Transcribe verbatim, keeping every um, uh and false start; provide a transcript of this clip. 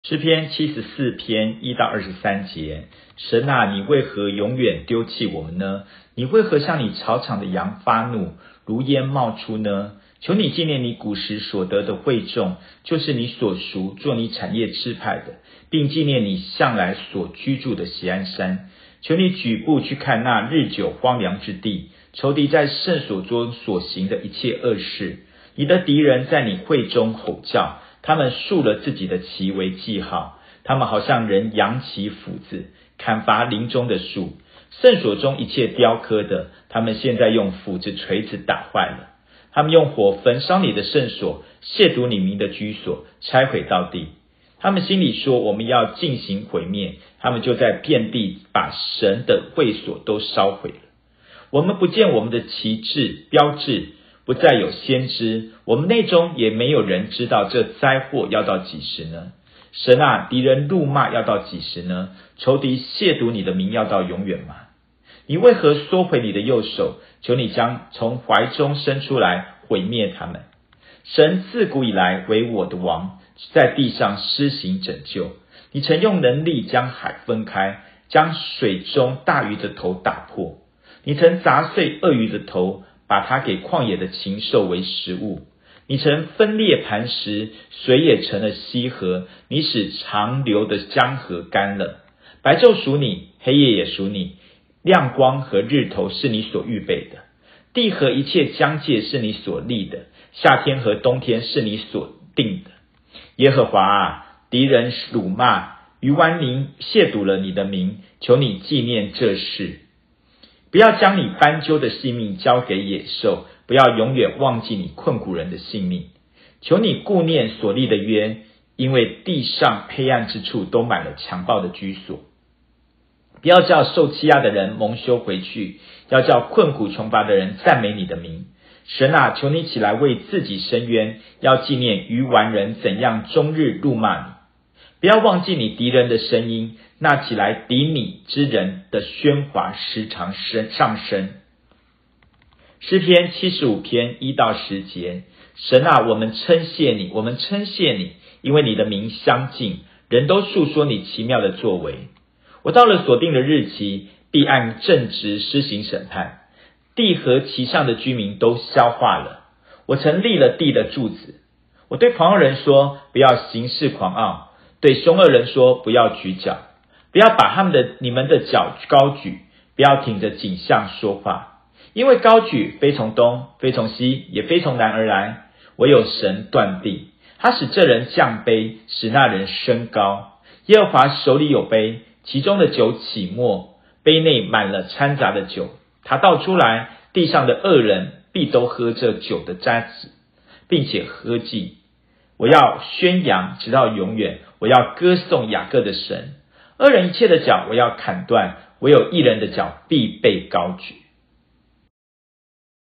诗篇七十四篇一到二十三节，神啊，你为何永远丢弃我们呢？你为何向你草场的羊发怒，如烟冒出呢？求你纪念你古时所得的会众，就是你所属做你产业支派的，并纪念你向来所居住的锡安山。求你举步去看那日久荒凉之地，仇敌在圣所中所行的一切恶事。你的敌人在你会中吼叫，他们竖了自己的旗为记号，他们好像人扬起斧子，砍伐林中的树。圣所中一切雕刻的，他们现在用斧子锤子打坏了。他们用火焚烧你的圣所，亵渎你名的居所，拆毁到地。他们心里说，我们要进行毁灭，他们就在遍地把神的会所都烧毁了。我们不见我们的旗帜标志，不再有先知，我们内中也没有人知道这灾祸要到几时呢？神啊，敌人怒骂要到几时呢？仇敌亵渎你的名要到永远吗？你为何缩回你的右手？求你将从怀中伸出来，毁灭他们。神自古以来为我的王，在地上施行拯救。你曾用能力将海分开，将水中大鱼的头打破。你曾砸碎鳄鱼的头，把它给旷野的禽兽为食物。你曾分裂磐石，水也成了溪河。你使长流的江河干了。白昼属你，黑夜也属你。亮光和日头是你所预备的，地和一切疆界是你所立的，夏天和冬天是你所定的。耶和华啊，敌人辱骂，愚顽民亵渎了你的名，求你纪念这事。不要将你斑鸠的性命交给野兽，不要永远忘记你困苦人的性命。求你顾念所立的约，因为地上黑暗之处都满了强暴的居所。不要叫受欺压的人蒙羞回去，要叫困苦穷乏的人赞美你的名。神啊，求你起来为自己伸冤，要纪念愚顽人怎样终日辱骂你。不要忘记你敌人的声音，那起来敌你之人的喧哗时常上升。诗篇七十五篇一到十节，神啊，我们称谢你，我们称谢你，因为你的名相近，人都述说你奇妙的作为。我到了所定的日期，必按正直施行审判，地和其上的居民都消化了。我曾立了地的柱子。我对狂傲人说，不要行事狂傲，对凶恶人说，不要举脚，不要把他们的你们的脚高举，不要挺着颈项说话，因为高举非从东，非从西，也非从南而来，唯有神断地。他使这人降卑，使那人升高。耶和华手里有杯，其中的酒起沫，杯内满了掺杂的酒，他倒出来，地上的恶人必都喝这酒的渣子，并且喝尽。我要宣扬直到永远，我要歌颂雅各的神。恶人一切的脚我要砍断，唯有义人的脚必被高举。